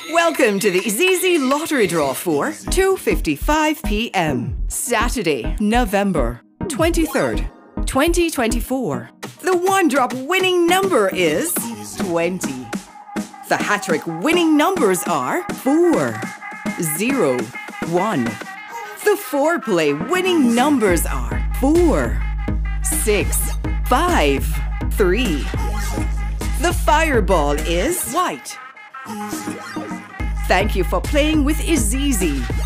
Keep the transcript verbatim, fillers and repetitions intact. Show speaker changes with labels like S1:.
S1: Welcome to the IZIZZI lottery draw for two fifty-five p m Saturday, November twenty-third, twenty twenty-four. The one-drop winning number is twenty. The HaTTrik winning numbers are four, zero, one. The four-play winning numbers are four, six, five, three. The fireball is white. Thank you for playing with IZIZZI.